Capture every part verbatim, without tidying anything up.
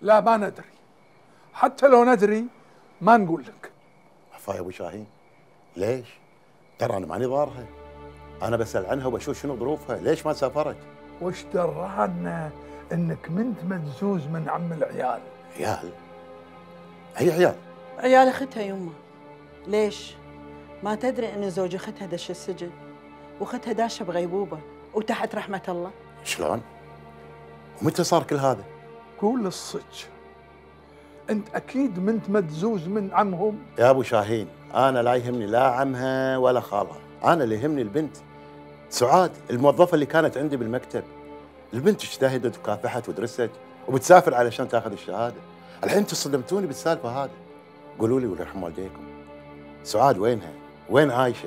لا ما ندري، حتى لو ندري ما نقول لك. عفا يا ابو شاهين، ليش؟ ترى انا ماني ضارها، انا بسال عنها وبشوف شنو ظروفها، ليش ما سافرت؟ وش درانا انك منت مدزوز من عم العيال؟ عيال؟ هي عيال؟ عيال اختها يمه. ليش؟ ما تدري ان زوج اختها دش السجن واختها داشه بغيبوبه وتحت رحمه الله؟ شلون؟ ومتى صار كل هذا؟ قول الصج، انت اكيد منت مدزوز من عمهم. يا ابو شاهين، انا لا يهمني لا عمها ولا خالها، انا اللي يهمني البنت سعاد الموظفه اللي كانت عندي بالمكتب. البنت اجتهدت وكافحت ودرست وبتسافر علشان تاخذ الشهاده. الحين انتم صدمتوني بالسالفه هذه. قولوا لي ويرحم والديكم، سعاد وينها؟ وين عايشه؟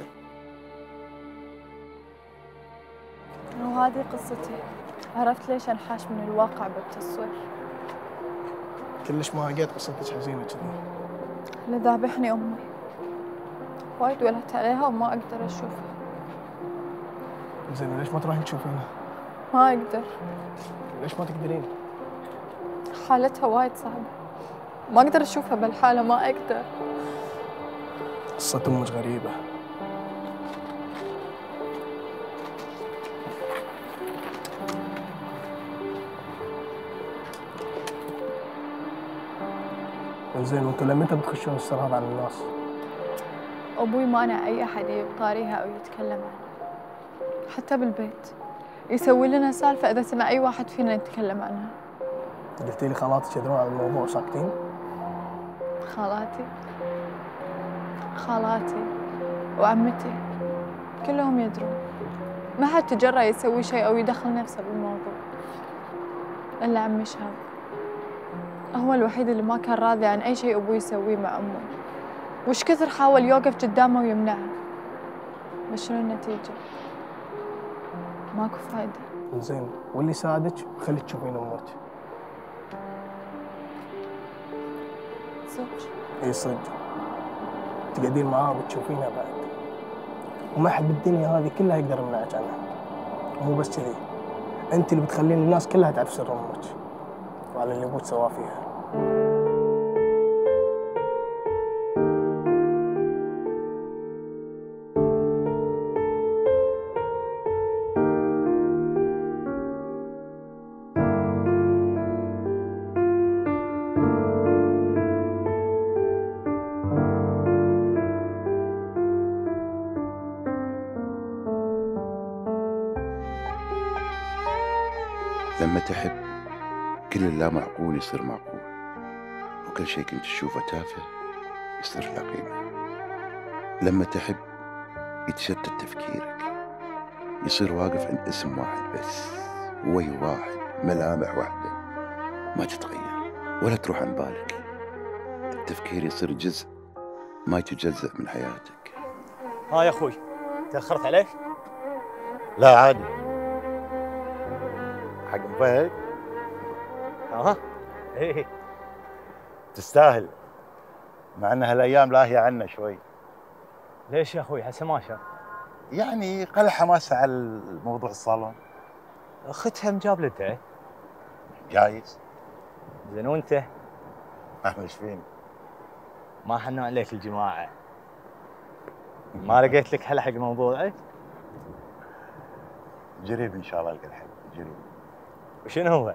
وهذه قصتي. عرفت ليش انحاش من الواقع بالتصوير؟ كلش ما لقيت قصتك حزينه كذي. اللي ذابحني امي، وايد ولهت عليها وما اقدر اشوفها. زين ليش ما تروحين تشوفينها؟ ما اقدر. ليش ما تقدرين؟ حالتها وايد صعبه، ما اقدر اشوفها بالحاله، ما اقدر. قصة امك غريبه. زين وانتم لمتى بتخشون السر هذا عن الناس؟ ابوي مانع اي احد يطاريها او يتكلم عنها، حتى بالبيت يسوي لنا سالفه اذا سمع اي واحد فينا يتكلم عنها. قلتي لي خالاتك يدرون عن الموضوع وساكتين؟ خالاتي خالاتي وعمتي كلهم يدرون، ما حد تجرأ يسوي شيء او يدخل نفسه بالموضوع الا عمي شهاب. هو الوحيد اللي ما كان راضي عن أي شيء أبوي يسويه مع أمه، وش كثر حاول يوقف قدامه ويمنعها، بس شنو النتيجة؟ ماكو فايدة. زين واللي ساعدك خليك تشوفين أمك. صدق؟ إي صدق، تقعدين معاها وتشوفينها بعد، وما حد بالدنيا هذه كلها يقدر يمنعك عنها. ومو بس كذي، أنت اللي بتخلين الناس كلها تعرف سر أمك وعلى اللي أبوك سواه فيها. لما تحب كل اللا معقول يصير معقول، وكل شيء كنت تشوفه تافه يصير له قيمة. لما تحب يتشتت تفكيرك، يصير واقف عند اسم واحد بس، وجه واحد، ملامح واحدة ما تتغير ولا تروح عن بالك. التفكير يصير جزء ما يتجزأ من حياتك. ها يا أخوي، تأخرت عليك؟ لا عادي، حق فهد. ها؟ ايه تستاهل، مع ان هالايام لاهيه عنا شوي. ليش يا اخوي؟ حسه ما شاف. يعني قل حماسه على الموضوع الصالون. اختها مجابلته. جايز. زين وانت؟ احمد ايش فيني؟ ما حنوا عليك الجماعه. ما لقيت لك حل حق موضوعك؟ جريب ان شاء الله القى الحل، جريب. وشنو هو؟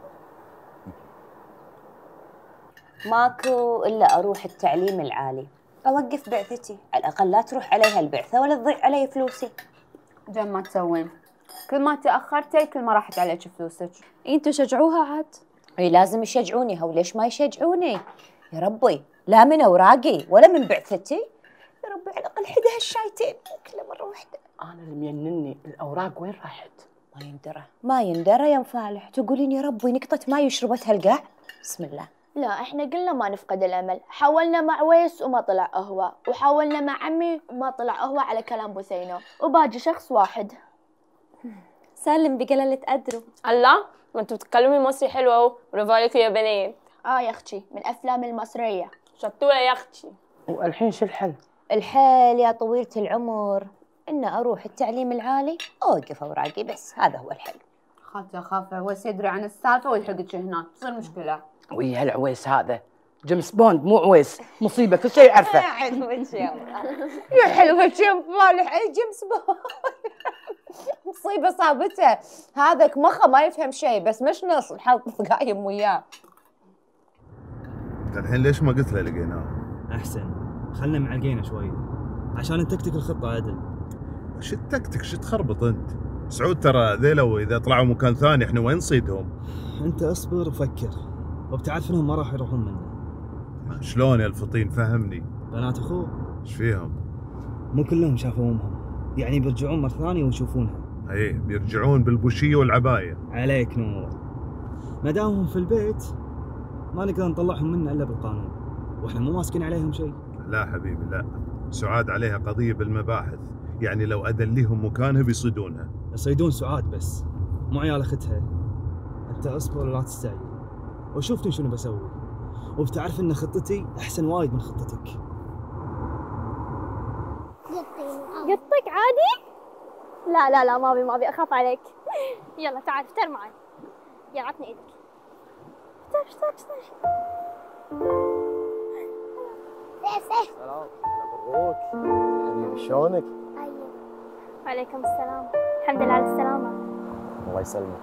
ماكو إلا أروح التعليم العالي، أوقف بعثتي، على الأقل لا تروح عليها البعثة ولا تضيع علي فلوسي. جم ما تسوين، كل ما تأخرتي كل ما راحت عليك فلوسك. انتوا شجعوها عاد. اي لازم يشجعوني، هو ليش ما يشجعوني؟ يا ربي لا من أوراقي ولا من بعثتي، يا ربي على الأقل حدها الشايتين كله مرة واحدة. أنا اللي مينني الأوراق وين راحت؟ ما يندرى ما يندرى يا مفالح، تقولين يا ربي نقطة ماي وشربتها القاع. بسم الله. لا احنا قلنا ما نفقد الامل، حاولنا مع ويس وما طلع قهوه، وحاولنا مع عمي وما طلع قهوه على كلام بثينو، وباقي شخص واحد. سالم بقلة أدرو. الله، ما انتوا بتتكلمي مصري حلو اهو، برافو عليكي يا بنات. اه يا اختي من افلام المصريه. شطوره يا اختي. والحين شو الحل؟ الحل يا طويلة العمر إن أروح التعليم العالي أوقف أوراقي، بس هذا هو الحل. خالتي أخاف ويس يدري عن السالفة ويلحقك هناك، تصير مشكلة. ويا هالعويس هذا جيمس بوند مو عويس، مصيبه كل شيء يعرفه. يا حلو ان شاء الله، يا حلو هالشيء صالح. اي جيمس بوند مصيبه صابته، هذاك مخه ما يفهم شيء، بس مش نص الحظ قايم وياه. الحين ليش ما قلت له لقيناه؟ احسن، خلنا معلقينه شوي عشان نتكتك الخطه عدل. وش التكتك؟ شو تخربط انت؟ سعود ترى ذيلا اذا طلعوا مكان ثاني احنا وين نصيدهم؟ انت اصبر وفكر، وبتعرف انهم ما راح يروحون منا. شلون يا الفطين فهمني؟ بنات اخوه ايش فيهم؟ مو كلهم شافوا امهم، يعني بيرجعون مره ثانيه ويشوفونها. ايه بيرجعون بالبوشيه والعبايه. عليك نور. ما دامهم في البيت ما نقدر نطلعهم منه الا بالقانون، واحنا مو ماسكين عليهم شيء. لا حبيبي لا، سعاد عليها قضيه بالمباحث، يعني لو ادليهم مكانها بيصيدونها. يصيدون سعاد بس مو عيال اختها. انت اصبر ولا تستعجل، وشوفني شنو بسوي، وبتعرف ان خطتي احسن وايد من خطتك. قطك عادي؟ لا لا لا ما ابي ما ابي اخاف عليك. يلا تعال افتر معي. يلا عطني ايدك. افتر افتر افتر. سلام، مبروك حبيبي، شلونك؟ ايوه. وعليكم السلام، الحمد لله على السلامة. الله يسلمك.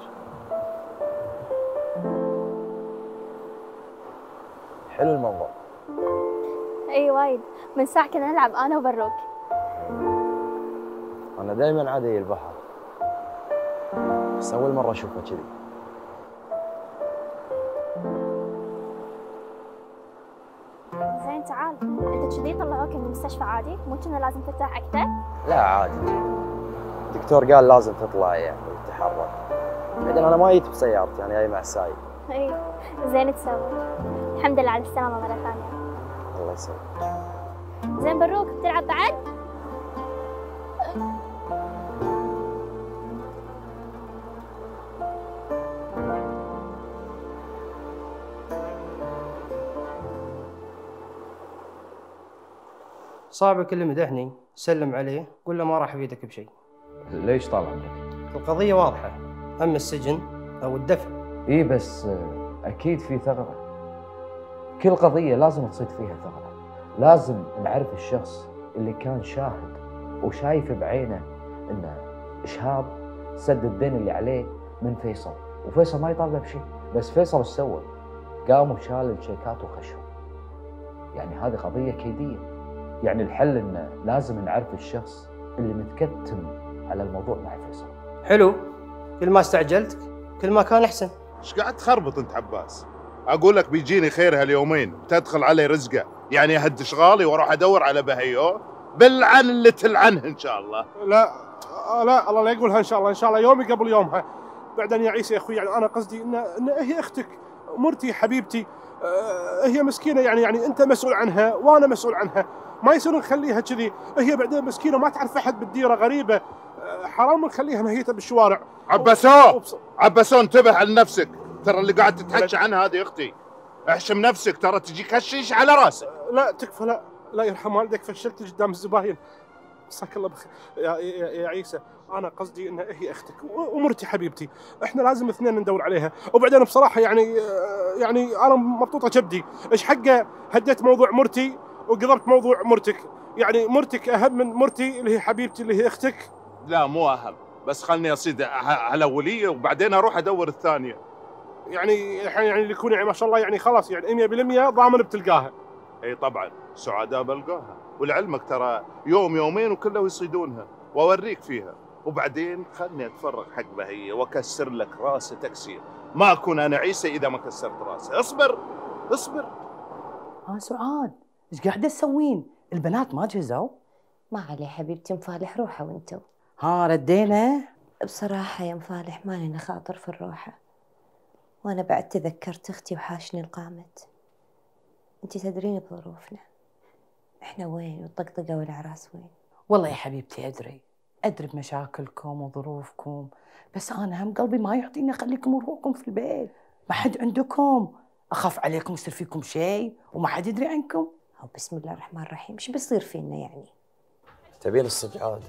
حلو المنظر. اي وايد، من ساعة كنا نلعب انا وبروك. انا دائما عادي البحر، بس اول مرة اشوفه كذي. زين تعال، انت كذي طلعوك من المستشفى عادي؟ مو كنا لازم ترتاح اكثر؟ لا عادي، الدكتور قال لازم تطلع يعني وتتحرك. بعدين انا ما جيت بسيارتي، انا جاي مع السايق. اي زين تسوي. الحمد لله على السلامة مرة ثانية. الله يسلمك. زين بروك بتلعب بعد؟ صاحبك اللي مدحني سلم عليه، قول له ما راح افيدك بشيء. ليش طال عمرك؟ القضية واضحة، اما السجن او الدفع. اي بس اكيد في ثغرة، كل قضية لازم تصيد فيها ثغرة، لازم نعرف الشخص اللي كان شاهد وشايف بعينه ان شهاب سد الدين اللي عليه من فيصل، وفيصل ما يطالبه بشيء، بس فيصل ايش سوى؟ قام وشال الشيكات وخشهم. يعني هذه قضية كيدية، يعني الحل انه لازم نعرف الشخص اللي متكتم على الموضوع مع فيصل. حلو، كل ما استعجلت كل ما كان احسن. ايش قاعد تخربط انت عباس؟ اقول لك بيجيني خير هاليومين وتدخل علي رزقه، يعني اهد شغالي واروح ادور على بهيو بالعن اللي تلعنه ان شاء الله. لا لا الله لا يقولها ان شاء الله، ان شاء الله يومي قبل يومها. بعدين يا عيسى يا اخوي، يعني انا قصدي ان ان هي اختك مرتي حبيبتي، آه هي مسكينه، يعني يعني انت مسؤول عنها وانا مسؤول عنها، ما يصير نخليها كذي، هي بعدين مسكينه ما تعرف احد بالديره، غريبه، آه حرام نخليها مهيته بالشوارع. عباسو عباسو انتبه على نفسك، ترى اللي قاعد تتحكى عنها هذه اختي، احشم نفسك ترى تجيك هالشيش على راسك. لا تكفى، لا لا يرحم والديك، فشلت قدام الزباين. مساك الله بخير يا, يا, يا عيسى، انا قصدي ان هي اختك ومرتي حبيبتي، احنا لازم اثنين ندور عليها. وبعدين بصراحه يعني يعني انا مبطوطه كبدي، ايش حقه هديت موضوع مرتي وقضبت موضوع مرتك، يعني مرتك اهم من مرتي اللي هي حبيبتي اللي هي اختك. لا مو اهم، بس خلني اصيد هالاوليه وبعدين اروح ادور الثانيه. يعني الحين يعني اللي يكون يعني ما شاء الله يعني خلاص يعني مية بالمية ضامن بتلقاها. اي طبعا سعداء بلقاها، ولعلمك ترى يوم يومين وكله يصيدونها واوريك فيها، وبعدين خلني اتفرغ حق بهية واكسر لك راسه تكسير، ما اكون انا عيسى اذا ما كسرت راسه. اصبر اصبر. ها سعاد ايش قاعده تسوين؟ البنات ما جهزوا؟ ما عليه حبيبتي، مفالح روحه وانتو. ها ردينا؟ بصراحة يا مفالح ما لنا خاطر في الروحة، وانا بعد تذكرت اختي وحاشني القامت. انتي تدرين بظروفنا، احنا وين والطقطقة والعراس وين؟ والله يا حبيبتي ادري ادري بمشاكلكم وظروفكم، بس انا هم قلبي ما يعطيني اخليكم وروحكم في البيت، ما حد عندكم، اخاف عليكم يصير فيكم شيء وما حد يدري عنكم. او بسم الله الرحمن الرحيم، ايش بيصير فينا يعني؟ تبين الصدق عاد؟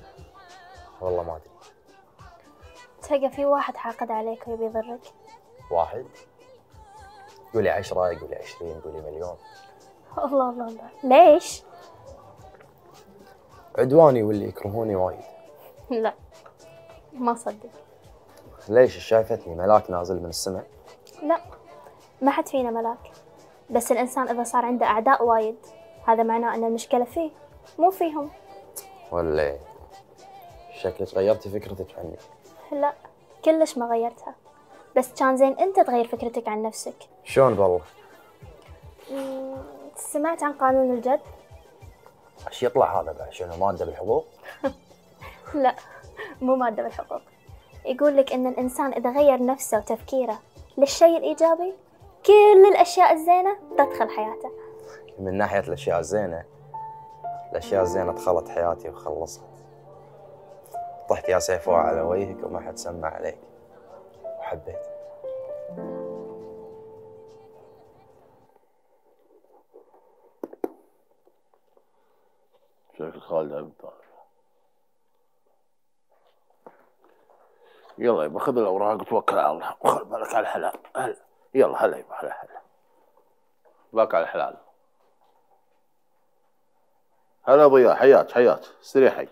والله ما ادري. تلقى في واحد حاقد عليك ويبي يضرك. واحد؟ قولي عشرة، قولي عشرين، قولي مليون. الله الله الله، ليش؟ عدواني واللي يكرهوني وايد. لا ما صدق. ليش شايفتني ملاك نازل من السماء؟ لا ما حد فينا ملاك، بس الإنسان إذا صار عنده أعداء وايد هذا معناه أن المشكلة فيه مو فيهم. ولا شكلك غيرتي فكرتك عني. لا كلش ما غيرتها، بس كان زين أنت تغير فكرتك عن نفسك. شلون بالله؟ مم، سمعت عن قانون الجد؟ ايش يطلع هذا بعد؟ شنو مادة بالحقوق؟ لا مو مادة بالحقوق، يقول لك إن الإنسان إذا غير نفسه وتفكيره للشيء الإيجابي كل الأشياء الزينة تدخل حياته. من ناحية الأشياء الزينة، الأشياء الزينة دخلت حياتي وخلصت. طحت يا سيفوع على وجهك وما حد سمع عليك، وحبيت. شكل خالد عبد الله. يلا يبا خذ الاوراق وتوكل على الله وخل بالك على الحلال. هلا يلا هلا يبا هلا هلا بالك على الحلال. هلا ضياء، حياك حياك، استريحي.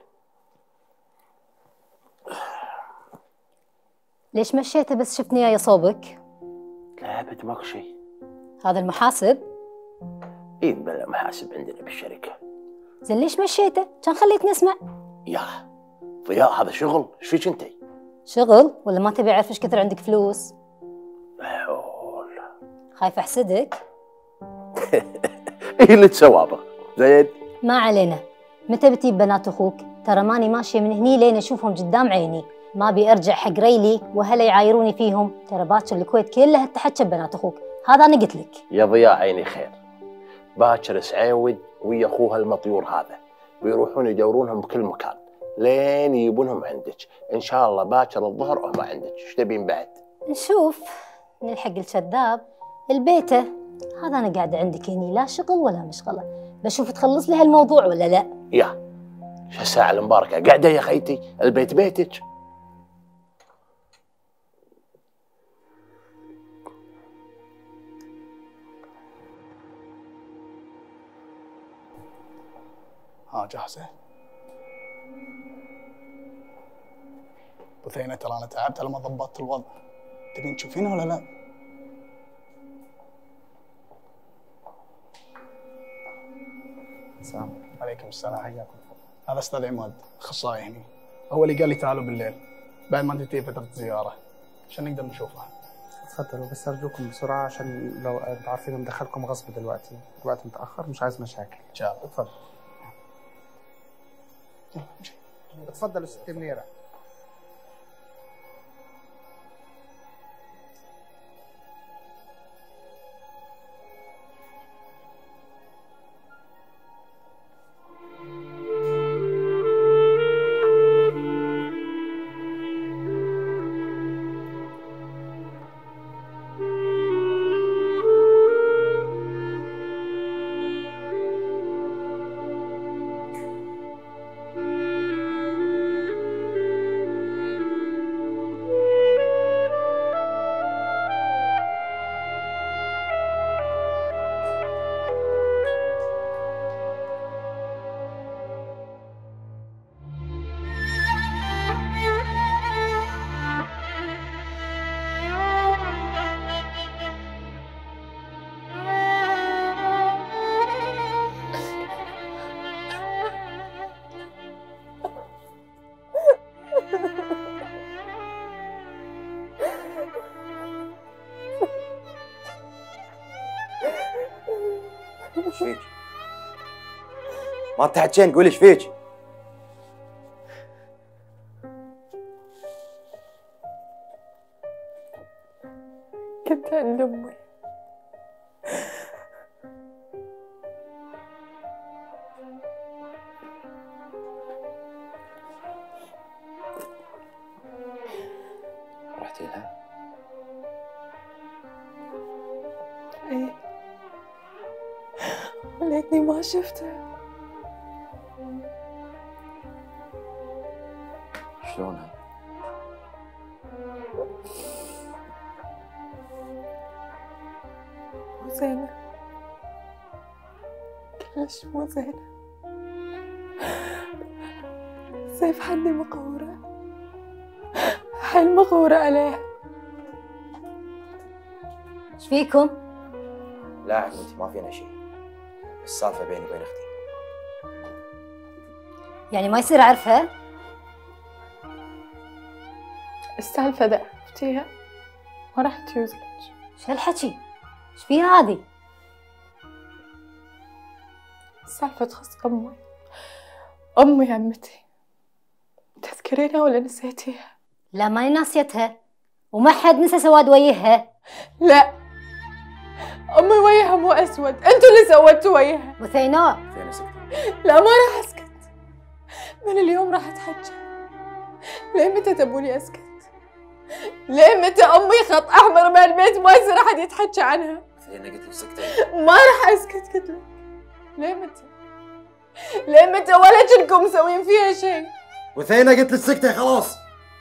ليش مشيته بس شفتني جايه صوبك؟ لا ابد ماكو شيء. هذا المحاسب؟ اي بلا محاسب عندنا بالشركه. زين ليش مشيته؟ كان خليتني اسمع. يا ضياء هذا شغل، ايش فيك انتي؟ شغل ولا ما تبي اعرف ايش كثر عندك فلوس؟ حول. خايف احسدك؟ ايه اللي تسوابه زين؟ ما علينا. متى بتجيب بنات اخوك؟ ترى ماني ماشيه من هني لين اشوفهم قدام عيني، ما ابي ارجع حق ريلي وهلا يعايروني فيهم. ترى باكر الكويت كلها تحكى ببنات اخوك، هذا انا قلت لك. يا ضياء عيني خير. باكر سعيود ويا اخوها المطيور هذا بيروحون يدورونهم بكل مكان لين يجيبونهم عندك، ان شاء الله باكر الظهر هم عندك. ايش تبين بعد؟ نشوف نلحق الكذاب البيته. هذا انا قاعده عندك هني لا شغل ولا مشغله، بشوف تخلص لي هالموضوع ولا لا. يا شو الساعه المباركه قاعده يا خيتي، البيت بيتك. ها جاهزة؟ بثينة ترى أنا تعبت لما ضبطت الوضع، تبين تشوفينه ولا لا؟ السلام عليكم السلام. حياكم. هذا أستاذ عماد أخصائي هني، هو اللي قال لي تعالوا بالليل بعد ما تنتهي فترة الزيارة عشان نقدر نشوفه. تفضلوا بس أرجوكم بسرعة عشان لو أنتوا عارفين مدخلكم غصب دلوقتي، الوقت متأخر مش عايز مشاكل. إن شاء الله. اتفضل. اتفضلوا ست منيرة. ايش فيك؟ ما تحكين قولي ايش فيك؟ كنت عند امي. رحتي لها؟ ايه وليتني ما شفتها. شلونها؟ ليش مو زينة؟ سيف حدي مقهورة، حيل مقهورة عليها. ايش فيكم؟ لا يا عمتي ما فينا شيء، السالفة بيني وبين اختي. يعني ما يصير اعرفها؟ السالفة إذا عرفتيها ما راح تجوز لك. شو هالحكي؟ ايش فيها هذه؟ السالفة تخص أمي. أمي يا عمتي، تذكرينها ولا نسيتيها؟ لا ماني ناسيتها، وما حد نسى سواد وجهها. لا، أمي وجهها مو أسود، أنتوا اللي سويتوا وجهها. بثيناء بثيناء سكتي. لا ما راح أسكت، من اليوم راح أتحجى. ليه متى تبوني أسكت؟ ليه متى أمي خط أحمر بالبيت ما يصير أحد يتحكى عنها؟ بثيناء قلت لك سكتي. ما راح أسكت قلت لك. ليه متى؟ ليه متى ولا كنكم مسوين فيها شيء؟ بثيناء قلت لك سكتي خلاص.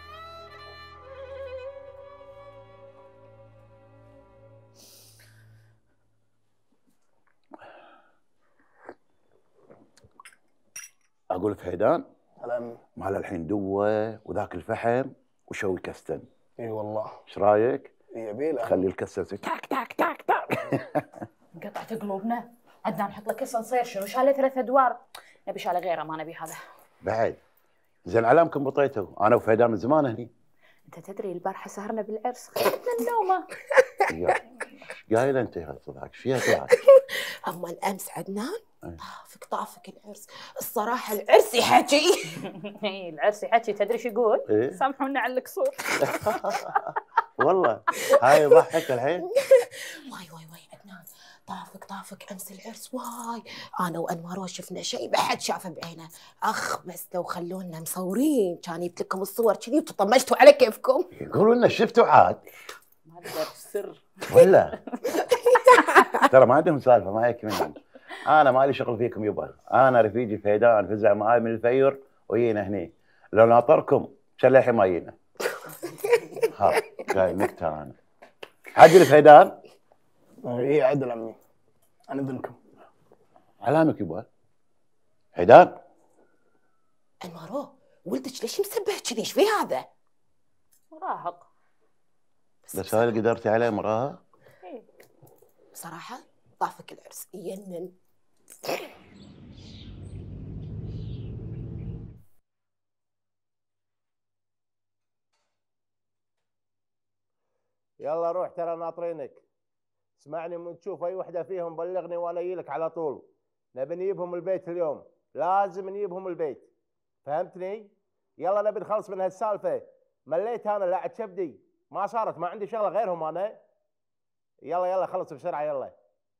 اقول فهيدان هلا مال الحين دوه وذاك الفحم وشوي كستن. اي والله. ايش رايك؟ يبيله خلي الكسه تصير تاك تاك تاك تاك. قطعت قلوبنا. عدنا نحط لك اسانسير، شنو شاله ثلاث ادوار؟ نبي شاله غيره، ما نبي هذا. بعد زين علامكم بطيتوا، انا وفهيدان من زمان هني. انت تدري البارحه سهرنا بالعرس خذتنا النومه. قايله انت صدقك ايش فيها طلعت؟ اما الامس عدنان طافك طافك العرس، الصراحه العرس يحكي. اي العرس يحكي، تدري شو يقول؟ إيه؟ سامحونا على القصور. والله هاي ضحك الحين. واي واي واي عدنان، طافك طافك امس العرس واي، انا وانوار شفنا شيء ما حد شافه بعينه. اخ بس لو خلونا مصورين كان جبت لكم الصور كذي وتطمشتوا على كيفكم. يقولوا لنا شفتوا عاد. ما اقدر سر ولا ترى ما عندهم سالفه، ما هيك منهم. انا مالي شغل فيكم يبا، انا رفيجي فهيدان فزع معاي من الفير ويينا هني، لو ناطركم شل الحين ما يينا. ها جاي نكته انا. عدل فهيدان؟ اي عدل عمي، انا اذنكم. علامك يبا. فهيدان؟ انوارو ولدك ليش مسبه كذي؟ ايش في هذا؟ مراهق. بس هاي اللي قدرتي عليه مراهق؟ ايه بصراحه طافك العرس يجنن. يلا روح ترى ناطرينك. اسمعني من تشوف اي وحده فيهم بلغني وانا اجيلك على طول. نبي نجيبهم البيت اليوم، لازم نجيبهم البيت. فهمتني؟ يلا نبي نخلص من هالسالفه. مليت انا لا عاد شبدي، ما صارت، ما عندي شغله غيرهم انا. يلا يلا خلص بسرعه يلا.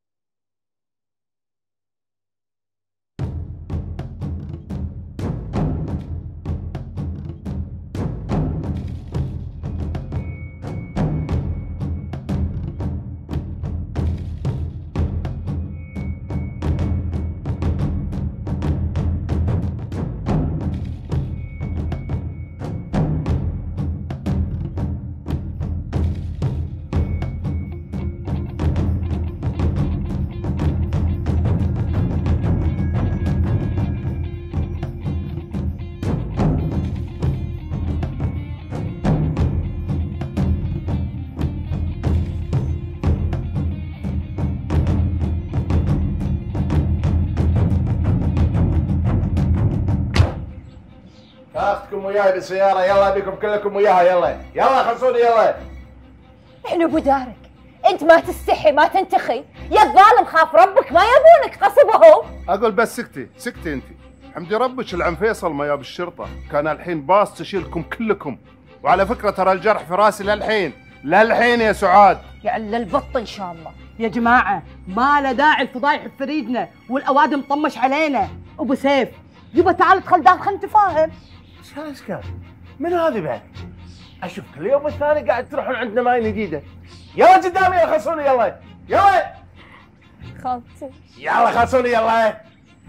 اختكم وياي بالسياره، يلا ابيكم كلكم وياها. يلا يلا خلصوني يلا. احنا ابو دارك، انت ما تستحي ما تنتخي يا الظالم، خاف ربك ما يبونك غصبه. اقول بس سكتي سكتي انت. حمدي ربك العم فيصل ما ياب الشرطه، كان الحين باص تشيلكم كلكم. وعلى فكره ترى الجرح في راسي للحين للحين يا سعاد. يعل البط ان شاء الله. يا جماعه ما له داعي الفضايح بفريدنا والاوادم مطمش علينا. ابو سيف يبا تعال ادخل داخل خلينا نتفاهم. ايش هالاشكال؟ من هذه بعد؟ اشوف كل يوم الثاني قاعد تروحون عندنا ماي جديده. يلا قدامي يلا خلصوني يلا يلا. خالتي يلا خلصوني يلا.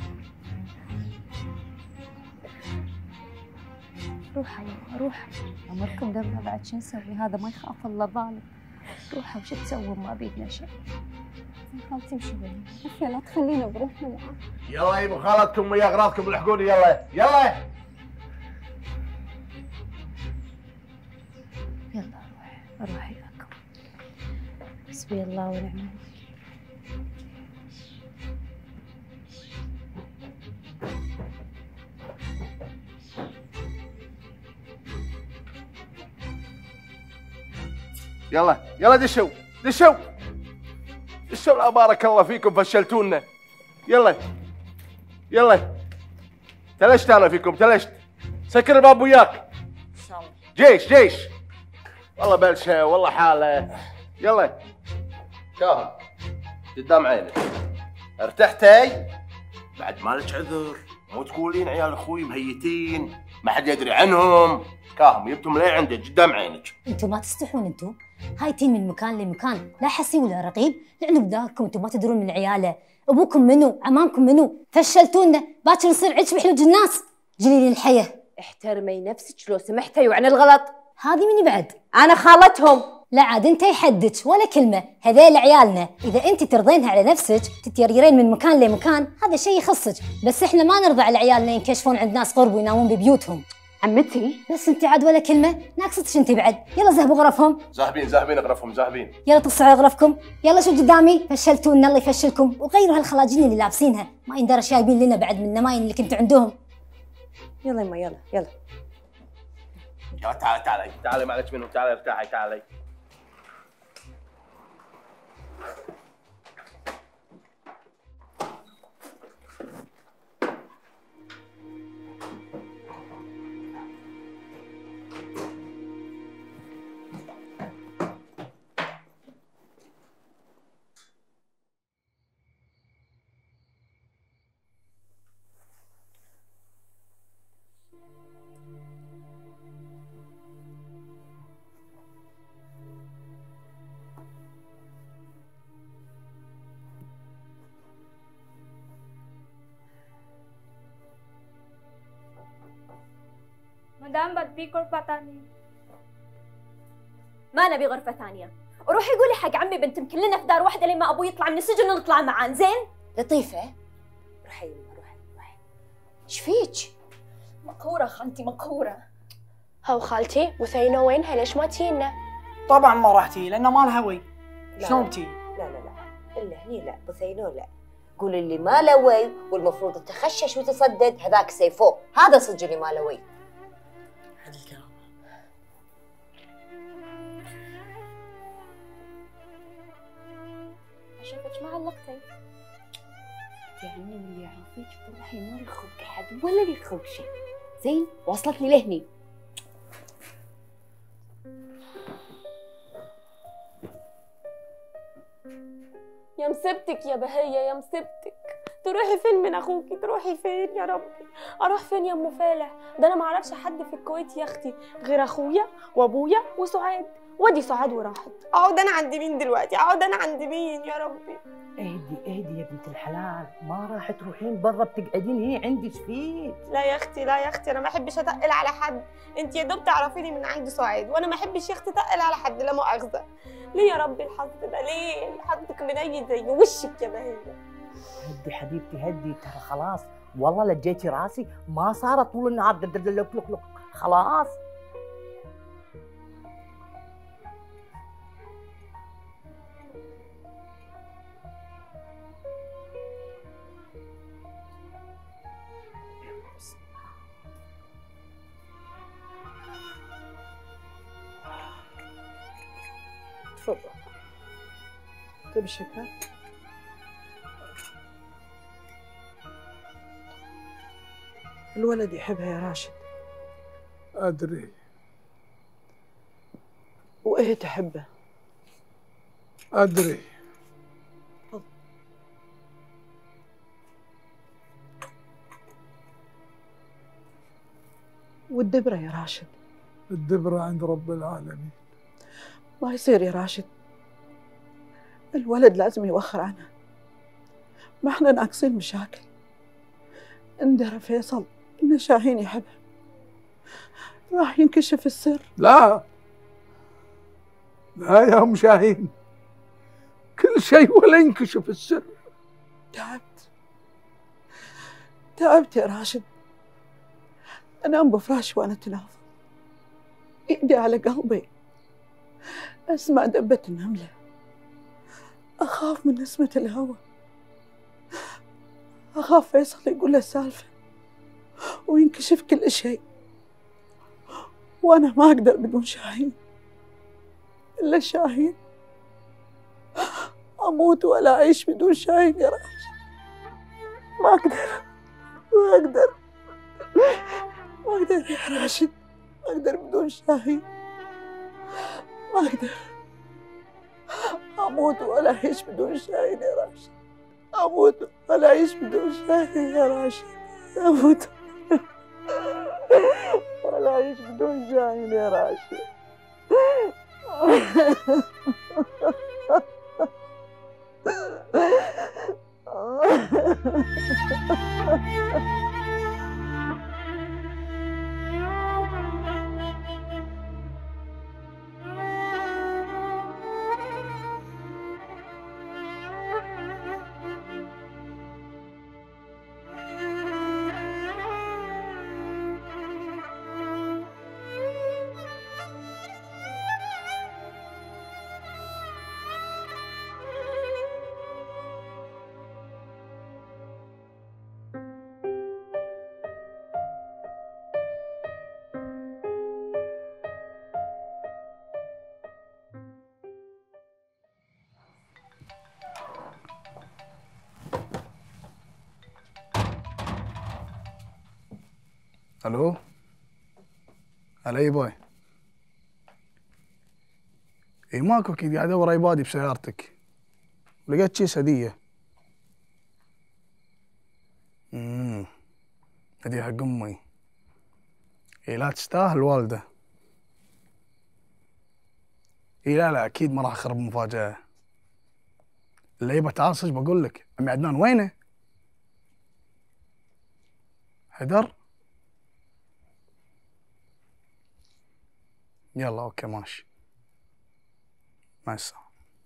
روحوا روحوا امركم دمنا بعد شو نسوي؟ هذا ما يخاف الله ظالم. روحوا وش تسوون؟ ما بيدنا شيء. خالتي امشي بينا، عفوا لا تخلينا بروحنا معاه. يلا يا ابو خالتكم ويا اغراضكم الحقوني يلا يلا. يلا روح روحي لكم. حسبي الله ونعم الوكيل. يلا يلا دشوا دشوا دشوا. لا بارك الله فيكم فشلتونا. يلا يلا تلشت انا فيكم تلشت. سكر الباب وياك ان شاء الله. جيش جيش والله بلشه والله حاله. يلا كاهن قدام عينك. ارتحتي؟ بعد مالك عذر، مو تقولين عيال اخوي مهيتين ما حد يدري عنهم. كاهم جبتهم ليه عندك قدام عينك. انتم ما تستحون انتم؟ هايتين من مكان لمكان، لا حسي ولا رقيب، لعنوا بداركم انتم ما تدرون من عياله، ابوكم منو؟ عمامكم منو؟ فشلتونا، باكر نصير عيش بحلوج الناس. جليل الحياه. احترمي نفسك لو سمحتي وعن الغلط. هذه مني بعد؟ انا خالتهم. لا عاد انت يحدك ولا كلمه، هذيل عيالنا، اذا انت ترضينها على نفسك تتيريرين من مكان لمكان هذا شيء يخصك، بس احنا ما نرضى على عيالنا ينكشفون عند ناس قرب وينامون ببيوتهم. عمتي بس انت عاد ولا كلمه، ناقصتش انت بعد. يلا ذهبوا غرفهم. زاهبين زاهبين غرفهم زاهبين. يلا تصعوا على غرفكم. يلا شو قدامي، فشلتونا الله يفشلكم، وغيروا هالخلاجين اللي لابسينها، ما يندرى شايبين لنا بعد من النماين اللي كنتوا عندهم. يلا يما يلا يلا. يلا تعالي تعالي تعالي ما عليك منهم. تعالي ارتاحي تعالي. مدام بدي غرفة ثانية. ما نبي غرفة ثانية، وروحي قولي حق عمي بنت كلنا في دار واحدة لما أبوي يطلع من السجن ونطلع معاه، زين؟ لطيفة روحي يما روحي روحي. ايش فيك؟ مقهورة خالتي مقهورة. هاو خالتي وثينة وينها؟ ليش ما تجينا؟ طبعا ما راح تجي لأنه ما لها وي. شلون بتجي؟ لا لا لا الا هني لا، بثينو لا. قول اللي ما له وي والمفروض تخشش وتصدد هذاك سيفو، هذا صدق اللي ما له وي. هذا الكلام. أشوفك ما علقتي. يعني من اللي يعرفيك بروحي ما يخوك احد ولا يخوك شيء، زين؟ وصلت لي لهني. يا مسبتك يا بهية يا مسبتك، تروحي فين من اخوكي؟ تروحي فين يا ربي؟ اروح فين يا ام فالح؟ ده انا ما اعرفش حد في الكويت يا اختي غير اخويا وابويا وسعاد. ودي سعاد وراحت، اقعد انا عند مين دلوقتي؟ اقعد انا عند مين يا ربي؟ اهدي اهدي يا بنت الحلال، ما راح تروحين برا بتقعدين هنا عندي فيك. لا يا اختي لا يا اختي، انا ما احبش اتقل على حد، انت يا دوب تعرفيني من عند سعاد، وانا ما احبش يا اختي اتقل على حد لا مؤاخذه. ليه يا ربي الحظ ده؟ ليه حظك منيل زي وشك يا بهية؟ هدي حبيبتي هدي، ترى خلاص والله لجيتي راسي، ما صارت طول النهار دلدلك لك لك خلاص. تفضل. تبي شكر؟ الولد يحبها يا راشد. أدري. وإيه تحبه؟ أدري. والدبرة يا راشد؟ الدبرة عند رب العالمين. ما يصير يا راشد، الولد لازم يوخر عنها، ما احنا ناقصين مشاكل. اندرى فيصل ان شاهين يحبها، راح ينكشف السر. لا لا يا ام شاهين، كل يصير شيء ولا ينكشف السر. تعبت تعبت يا راشد. أنام بفراشي وأنا أتناظر، إيدي على قلبي، أسمع دبة النملة، أخاف من نسمة الهواء، أخاف فيصل يقول له السالفة وينكشف كل شيء، وأنا ما أقدر بدون شاهين. إلا شاهين، أموت ولا أعيش بدون شاهين يا راشد. ما أقدر ما أقدر ما أقدر يا راشد، ما أقدر بدون شاهين، ما أقدر. أموت ولا أعيش بدون شاهين يا راشد، أموت ولا أعيش بدون شاهين يا راشد، أموت ولا أعيش بدون شاهين يا راشد. الو، هلا اي باي. اي ماكو، اكيد قاعد ادور ايبادي بسيارتك ولقيت كيس هديه. امم هديه حق امي. اي لا تستاهل والده. اي لا لا اكيد ما راح اخرب مفاجاه. اللي يبا تعال صدق بقول لك، عمي عدنان وينه؟ حدر؟ يلا اوكي ماشي، مع السلامة.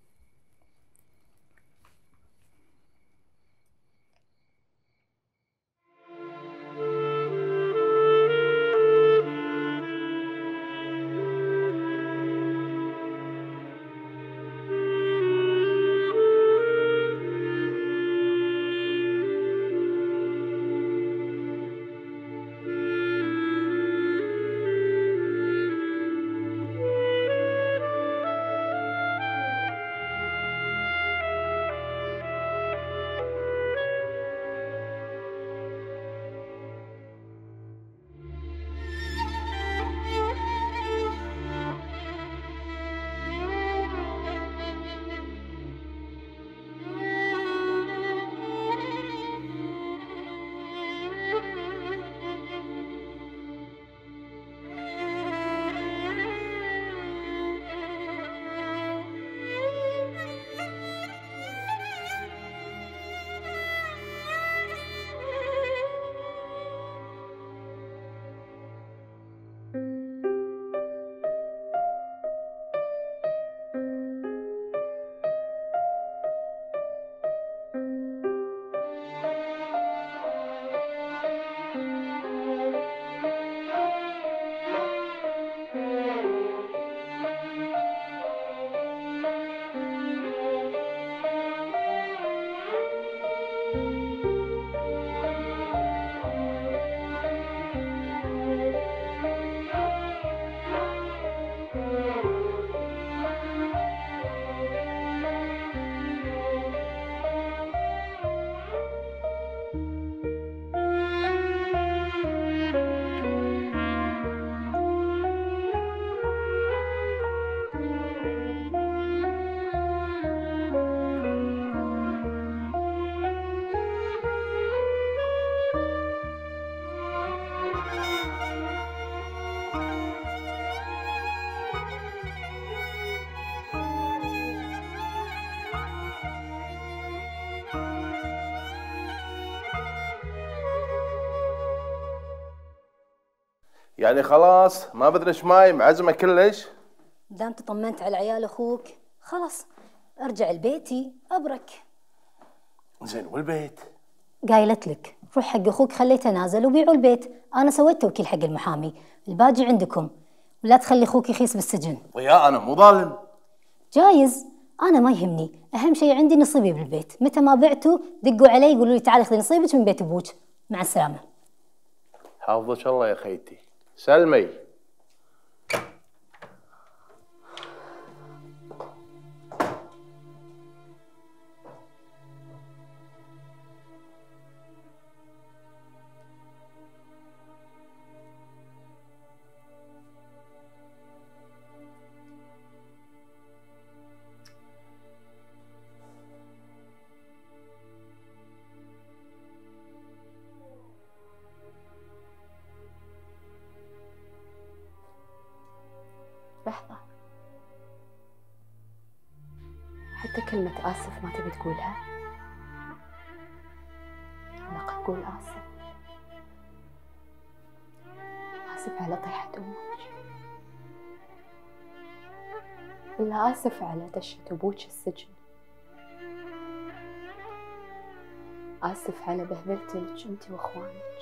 يعني خلاص ما بدري ايش ماي معزمه كلش؟ دام تطمنت على عيال اخوك خلاص ارجع لبيتي ابرك. زين والبيت؟ قايلت لك روح حق اخوك خليته نازل وبيعوا البيت، انا سويت توكيل حق المحامي، الباجي عندكم، ولا تخلي اخوك يخيس بالسجن. ويا انا مو ظالم. جايز، انا ما يهمني، اهم شيء عندي نصيبي بالبيت، متى ما بعته دقوا علي يقولوا لي تعالي خذي نصيبك من بيت ابوك. مع السلامه. حافظك الله يا خيتي. سلمي. لحظة، حتى كلمة آسف ما تبي تقولها؟ لك أقول آسف، آسف على طيحة أمك، ولا آسف على دشة أبوك السجن، آسف على بهدلتك أنت وأخوانك،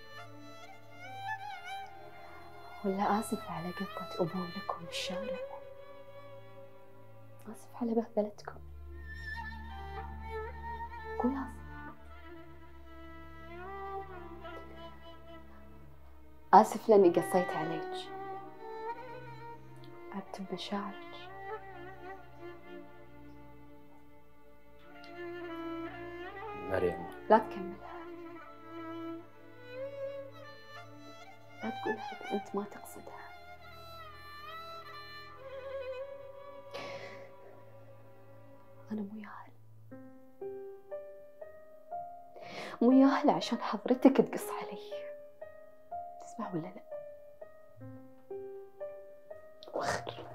ولا آسف على قطة أبو لكم بالشارع، آسف على بهدلتكم، قول آسف. آسف لأني قصيت عليك، عبت بمشاعرك، مريم لا تكملها، لا تقولها إذا أنت ما تقصدها. أنا مو ياهل، مو ياهل عشان حضرتك تقص علي، تسمع ولا لا؟ وخر.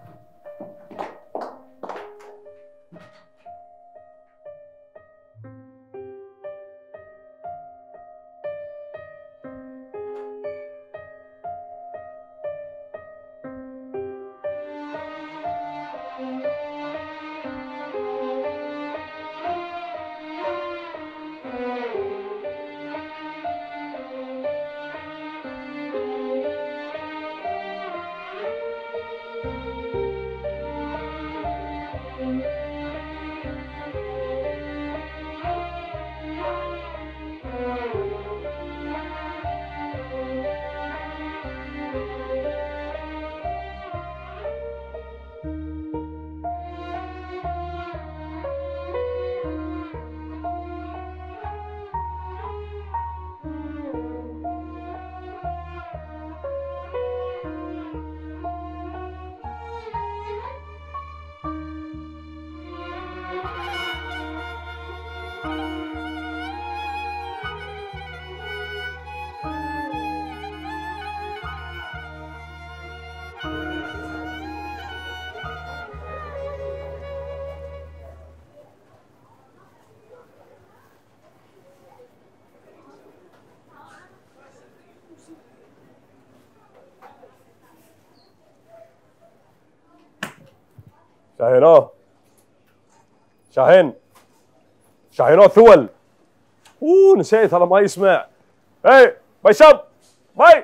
شاهينو شاهين شاهينو ثول. اوه نسيت هذا ما يسمع. اي بيسب باي.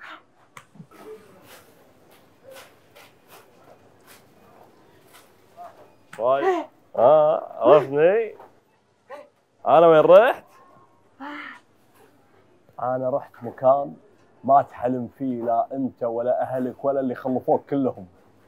باي اه عرفني انا وين رحت؟ انا رحت مكان ما تحلم فيه لا انت ولا اهلك ولا اللي خلفوك كلهم.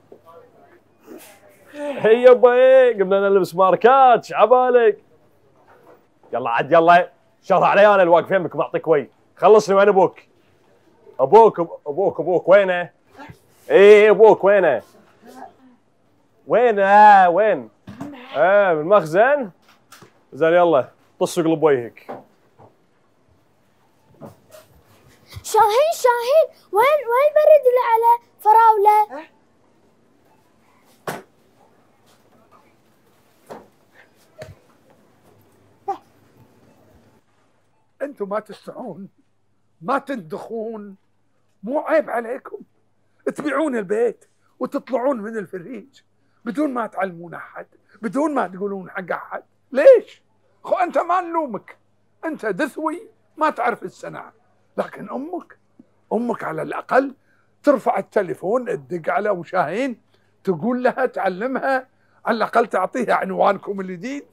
هي يبا قمنا نلبس ماركات عبالك. يلا عاد يلا شر علي انا اللي واقف يمك بعطيك وي. خلصني وين ابوك؟ ابوك ابوك ابوك وينه؟ ايه ابوك وينه؟ وين اه وين؟ اه بالمخزن؟ زين يلا طص قلب وجهك. شاهين شاهين وين وين البرد اللي على فراولة؟ انتم ما تستحون، ما تندخون، مو عيب عليكم تبيعون البيت وتطلعون من الفريج بدون ما تعلمون احد، بدون ما تقولون حق احد. ليش؟ خو انت ما نلومك، انت دثوي ما تعرف الصنعه، لكن امك امك على الاقل ترفع التليفون تدق على ابو شاهين تقول لها تعلمها، على الاقل تعطيها عنوانكم الجديد.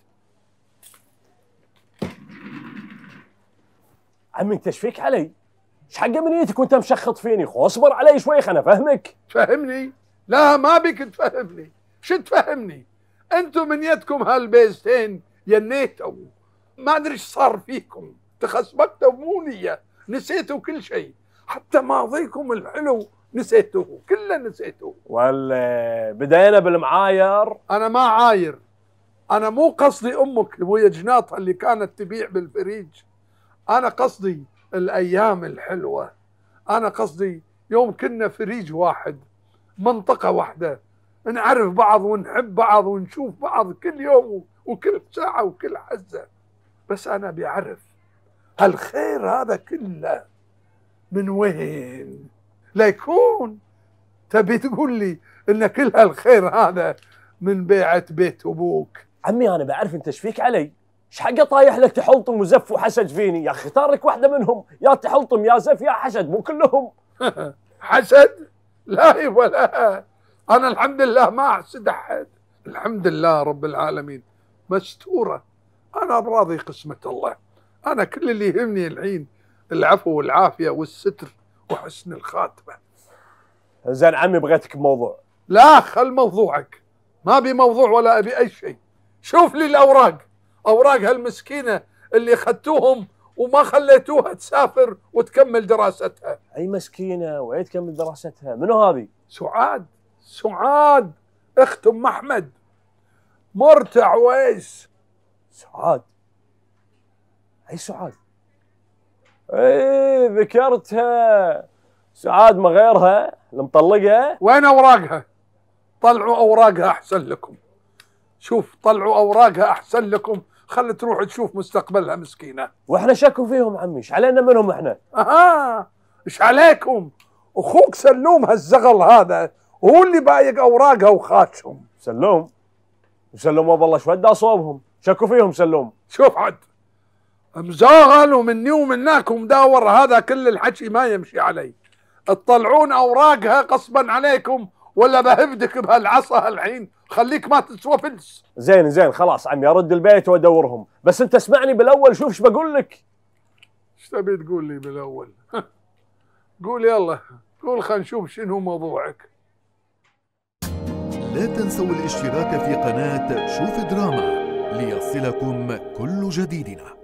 عمي انت ايش فيك علي؟ ايش حق منيتك وانت مشخط فيني؟ خو اصبر علي شوي خلنا افهمك. تفهمني؟ لا ما بك تفهمني، شو تفهمني؟ انتم من يدكم هالبيزتين ينيتوا، ما ادري ايش صار فيكم، تخسبكتوا مو نية، نسيتوا كل شيء، حتى ماضيكم الحلو نسيتوه، كله نسيتوه. ولا بدينا بالمعاير؟ انا ما عاير، انا مو قصدي امك ابويا جناطها اللي كانت تبيع بالفريج، انا قصدي الايام الحلوه، انا قصدي يوم كنا فريج واحد، منطقه واحده، نعرف بعض ونحب بعض ونشوف بعض كل يوم وكل ساعه وكل حزه. بس انا بعرف هالخير هذا كله من وين لا يكون؟ تبي تقول لي ان كل هالخير هذا من بيعه بيت ابوك؟ عمي انا بعرف انت ايش فيك علي، ايش حقه طايح لك تحلطم وزف وحسد فيني؟ يا اخي اختار لك واحده منهم، يا تحلطم يا زف يا حسد، مو كلهم. حسد؟ لا ولا، انا الحمد لله ما احسد احد، الحمد لله رب العالمين مستوره، انا براضي قسمه الله، انا كل اللي يهمني الحين العفو والعافيه والستر وحسن الخاتمه. زين عمي بغيتك بموضوع. لا خل موضوعك، ما ابي موضوع ولا ابي اي شيء. شوف لي الاوراق، اوراق هالمسكينه اللي اخذتوهم وما خليتوها تسافر وتكمل دراستها. اي مسكينه وعيد تكمل دراستها؟ منو هذه؟ سعاد، سعاد اخت ام احمد، مرت عويس. سعاد؟ اي سعاد؟ اي ذكرتها، سعاد ما غيرها المطلقه. وين اوراقها؟ طلعوا اوراقها احسن لكم، شوف طلعوا اوراقها احسن لكم، خلي تروح تشوف مستقبلها مسكينه. واحنا شكوا فيهم عمي، ايش علينا منهم احنا؟ اها ايش عليكم؟ اخوك سلوم هالزغل هذا هو اللي بايق اوراقها وخاشهم. سلوم؟ سلوم والله شو ودى صوبهم، شكوا فيهم سلوم. شوف عد مزاغل ومني ومناك ومداور، هذا كل الحكي ما يمشي علي. تطلعون اوراقها غصبا عليكم ولا بهبدك بهالعصا الحين، خليك ما تسوى فلس. زين زين خلاص عمي ارد البيت وادورهم، بس انت اسمعني بالاول شوف ايش بقول لك. ايش تبي تقول لي بالاول؟ قول يلا، قول خلينا نشوف شنو موضوعك. لا تنسوا الاشتراك في قناة شوف دراما ليصلكم كل جديدنا.